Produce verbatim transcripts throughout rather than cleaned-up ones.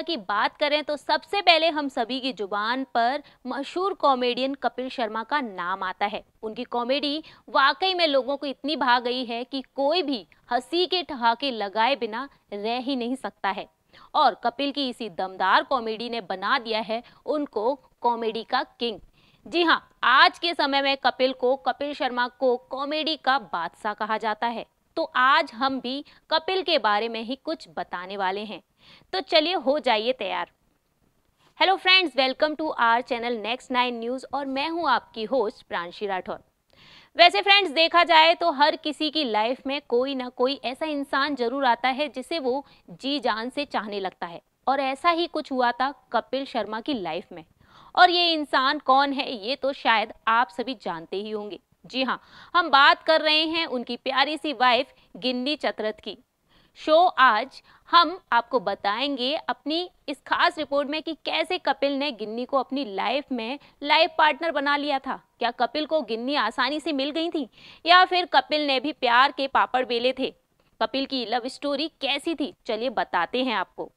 की बात करें तो सबसे पहले हम सभी की जुबान पर मशहूर कॉमेडियन कपिल शर्मा का नाम आता है। उनकी कॉमेडी वाकई में लोगों को इतनी भा गई है कि कोई भी हंसी के ठहाके लगाए बिना रह ही नहीं सकता है और कपिल की इसी दमदार कॉमेडी ने बना दिया है उनको कॉमेडी का किंग। जी हाँ, आज के समय में कपिल को कपिल शर्मा को कॉमेडी का बादशाह कहा जाता है। तो आज हम भी कपिल के बारे में ही कुछ बताने वाले हैं, तो चलिए हो जाइए तैयार। Hello friends, welcome to our channel next nine news और मैं हूं आपकी होस्ट प्रांशी राठौर। वैसे फ्रेंड्स, देखा जाए तो हर किसी की लाइफ में कोई ना कोई ऐसा इंसान जरूर आता है जिसे वो जी जान से चाहने लगता है और ऐसा ही कुछ हुआ था कपिल शर्मा की लाइफ में। और ये इंसान कौन है ये तो शायद आप सभी जानते ही होंगे। जी हाँ, हम बात कर रहे हैं उनकी प्यारी सी वाइफ गिन्नी चतरथ की। शो आज हम आपको बताएंगे अपनी इस खास रिपोर्ट में कि कैसे कपिल ने गिन्नी को अपनी लाइफ में लाइफ पार्टनर बना लिया था। क्या कपिल को गिन्नी आसानी से मिल गई थी या फिर कपिल ने भी प्यार के पापड़ बेले थे? कपिल की लव स्टोरी कैसी थी, चलिए बताते हैं आपको।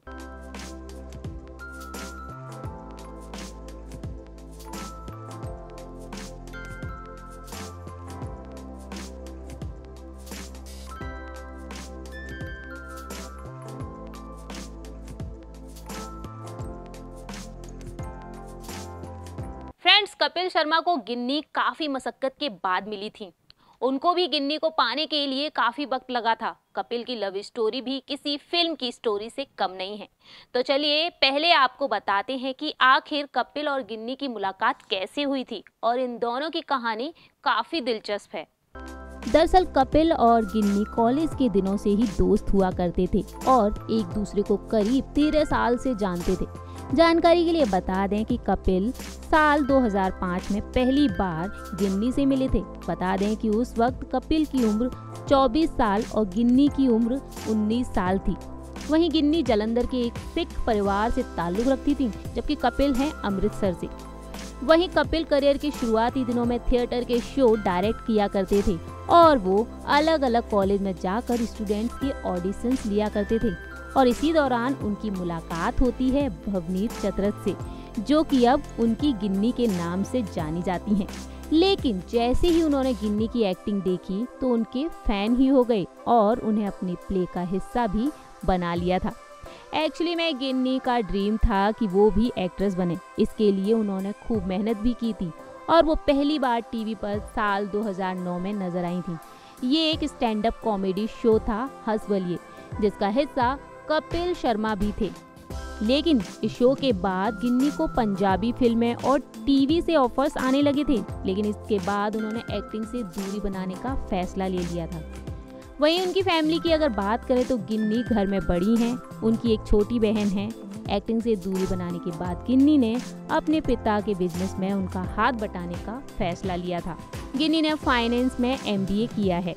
फ्रेंड्स, कपिल शर्मा को गिन्नी काफी मशक्कत के बाद मिली थी। उनको भी गिन्नी को पाने के लिए काफी वक्त लगा था। कपिल की लव स्टोरी भी किसी फिल्म की स्टोरी से कम नहीं है। तो चलिए पहले आपको बताते हैं कि आखिर कपिल और गिन्नी की मुलाकात कैसे हुई थी और इन दोनों की कहानी काफी दिलचस्प है। दरअसल कपिल और गिन्नी कॉलेज के दिनों से ही दोस्त हुआ करते थे और एक दूसरे को करीब तेरह साल से जानते थे। जानकारी के लिए बता दें कि कपिल साल दो हज़ार पाँच में पहली बार गिन्नी से मिले थे। बता दें कि उस वक्त कपिल की उम्र चौबीस साल और गिन्नी की उम्र उन्नीस साल थी। वहीं गिन्नी जालंधर के एक सिख परिवार से ताल्लुक रखती थी, जबकि कपिल हैं अमृतसर से। वहीं कपिल करियर के शुरुआती दिनों में थिएटर के शो डायरेक्ट किया करते थे और वो अलग अलग कॉलेज में जाकर स्टूडेंट्स के ऑडिशंस लिया करते थे। और इसी दौरान उनकी मुलाकात होती है भवनीत चतरथ से, जो कि अब उनकी गिन्नी के नाम से जानी जाती हैं। लेकिन जैसे ही उन्होंने गिन्नी की एक्टिंग देखी तो उनके फैन ही हो गए और उन्हें अपने प्ले का हिस्सा भी बना लिया था। एक्चुअली में गिन्नी का ड्रीम था कि वो भी एक्ट्रेस बने। इसके लिए उन्होंने खूब मेहनत भी की थी और वो पहली बार टीवी पर साल दो हज़ार नौ में नजर आई थी। ये एक स्टैंड अप कॉमेडी शो था हंस बलिए, जिसका हिस्सा कपिल शर्मा भी थे। लेकिन इस शो के बाद गिन्नी को पंजाबी फिल्में और टीवी से ऑफर्स आने लगे थे, लेकिन इसके बाद उन्होंने एक्टिंग से दूरी बनाने का फैसला ले लिया था। वहीं उनकी फैमिली की अगर बात करें तो गिन्नी घर में बड़ी हैं, उनकी एक छोटी बहन है। एक्टिंग से दूरी बनाने के बाद गिन्नी ने अपने पिता के बिजनेस में उनका हाथ बटाने का फैसला लिया था। गिन्नी ने फाइनेंस में एम बी ए किया है।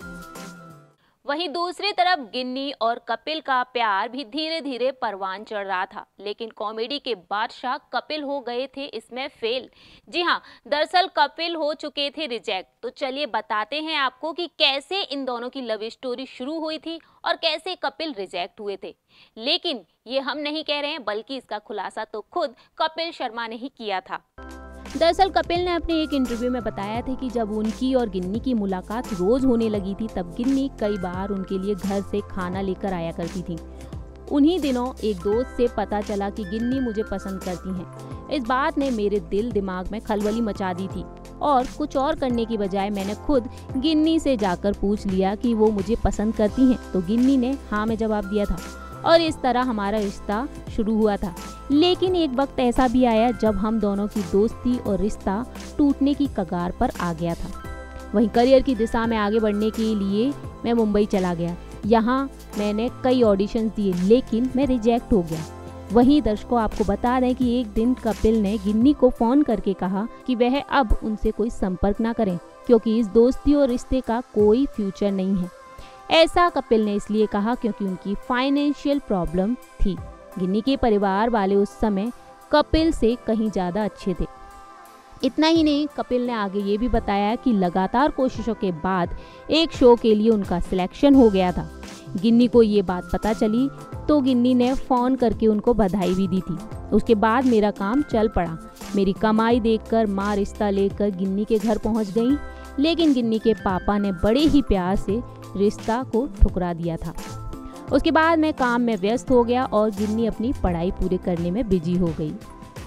वहीं दूसरी तरफ गिन्नी और कपिल का प्यार भी धीरे धीरे परवान चढ़ रहा था, लेकिन कॉमेडी के बादशाह कपिल हो गए थे इसमें फेल। जी हाँ, दरअसल कपिल हो चुके थे रिजेक्ट। तो चलिए बताते हैं आपको कि कैसे इन दोनों की लव स्टोरी शुरू हुई थी और कैसे कपिल रिजेक्ट हुए थे। लेकिन ये हम नहीं कह रहे हैं, बल्कि इसका खुलासा तो खुद कपिल शर्मा ने ही किया था। दरअसल कपिल ने अपने एक इंटरव्यू में बताया था कि जब उनकी और गिन्नी की मुलाकात रोज होने लगी थी, तब गिन्नी कई बार उनके लिए घर से खाना लेकर आया करती थी। उन्हीं दिनों एक दोस्त से पता चला कि गिन्नी मुझे पसंद करती हैं। इस बात ने मेरे दिल दिमाग में खलबली मचा दी थी और कुछ और करने की बजाय मैंने खुद गिन्नी से जाकर पूछ लिया कि वो मुझे पसंद करती हैं, तो गिन्नी ने हाँ में जवाब दिया था और इस तरह हमारा रिश्ता शुरू हुआ था। लेकिन एक वक्त ऐसा भी आया जब हम दोनों की दोस्ती और रिश्ता टूटने की कगार पर आ गया था। वहीं करियर की दिशा में आगे बढ़ने के लिए मैं मुंबई चला गया। यहाँ मैंने कई ऑडिशंस दिए, लेकिन मैं रिजेक्ट हो गया। वहीं दर्शकों, आपको बता दें कि एक दिन कपिल ने गिन्नी को फोन करके कहा कि वह अब उनसे कोई संपर्क ना करें, क्योंकि इस दोस्ती और रिश्ते का कोई फ्यूचर नहीं है। ऐसा कपिल ने इसलिए कहा क्योंकि उनकी फाइनेंशियल प्रॉब्लम थी। गिन्नी के परिवार वाले उस समय कपिल से कहीं ज़्यादा अच्छे थे। इतना ही नहीं, कपिल ने आगे ये भी बताया कि लगातार कोशिशों के बाद एक शो के लिए उनका सिलेक्शन हो गया था। गिन्नी को ये बात पता चली तो गिन्नी ने फ़ोन करके उनको बधाई भी दी थी। उसके बाद मेरा काम चल पड़ा। मेरी कमाई देखकर माँ रिश्ता लेकर गिन्नी के घर पहुंच गई, लेकिन गिन्नी के पापा ने बड़े ही प्यार से रिश्ता को ठुकरा दिया था। उसके बाद मैं काम में व्यस्त हो गया और गिन्नी अपनी पढ़ाई पूरी करने में बिजी हो गई।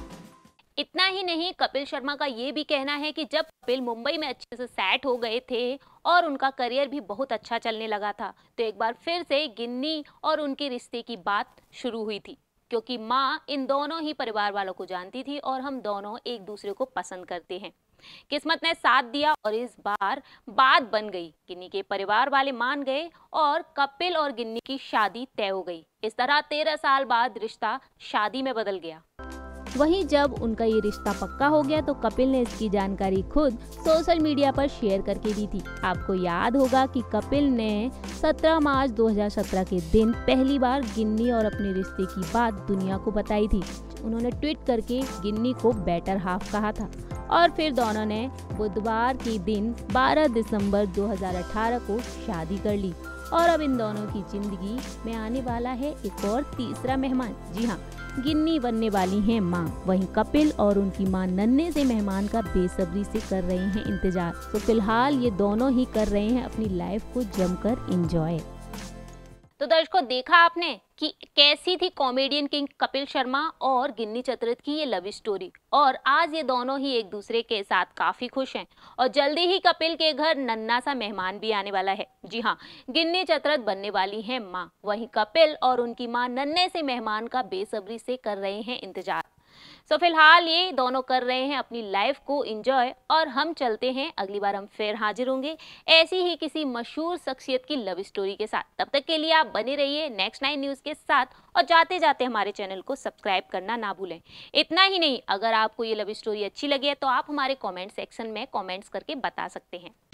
इतना ही नहीं, कपिल शर्मा का ये भी कहना है कि जब कपिल मुंबई में अच्छे से सेट हो गए थे और उनका करियर भी बहुत अच्छा चलने लगा था, तो एक बार फिर से गिन्नी और उनके रिश्ते की बात शुरू हुई थी, क्योंकि माँ इन दोनों ही परिवार वालों को जानती थी और हम दोनों एक दूसरे को पसंद करते हैं। किस्मत ने साथ दिया और इस बार बात बन गई। गिन्नी के परिवार वाले मान गए और कपिल और गिन्नी की शादी तय हो गई। इस तरह तेरह साल बाद रिश्ता शादी में बदल गया। वहीं जब उनका ये रिश्ता पक्का हो गया तो कपिल ने इसकी जानकारी खुद सोशल मीडिया पर शेयर करके दी थी। आपको याद होगा कि कपिल ने सत्रह मार्च दो हज़ार सत्रह के दिन पहली बार गिन्नी और अपने रिश्ते की बात दुनिया को बताई थी। उन्होंने ट्वीट करके गिन्नी को बेटर हाफ कहा था और फिर दोनों ने बुधवार के दिन बारह दिसंबर दो हज़ार अठारह को शादी कर ली और अब इन दोनों की जिंदगी में आने वाला है एक और तीसरा मेहमान। जी हाँ, गिन्नी बनने वाली हैं माँ। वहीं कपिल और उनकी माँ नन्हे से मेहमान का बेसब्री से कर रहे हैं इंतजार। तो फिलहाल ये दोनों ही कर रहे हैं अपनी लाइफ को जमकर एंजॉय। तो दर्शकों, देखा आपने कि कैसी थी कॉमेडियन किंग कपिल शर्मा और गिन्नी चतरथ की ये लव स्टोरी, और आज ये दोनों ही एक दूसरे के साथ काफी खुश हैं और जल्दी ही कपिल के घर नन्हा सा मेहमान भी आने वाला है। जी हाँ, गिन्नी चतरथ बनने वाली हैं माँ। वहीं कपिल और उनकी माँ नन्हे से मेहमान का बेसब्री से कर रहे हैं इंतजार। सो फिलहाल ये दोनों कर रहे हैं अपनी लाइफ को एंजॉय और हम चलते हैं, अगली बार हम फिर हाजिर होंगे ऐसी ही किसी मशहूर शख्सियत की लव स्टोरी के साथ। तब तक के लिए आप बने रहिए नेक्स्ट नाइन न्यूज़ के साथ और जाते जाते हमारे चैनल को सब्सक्राइब करना ना भूलें। इतना ही नहीं, अगर आपको ये लव स्टोरी अच्छी लगी है तो आप हमारे कॉमेंट सेक्शन में कॉमेंट्स करके बता सकते हैं।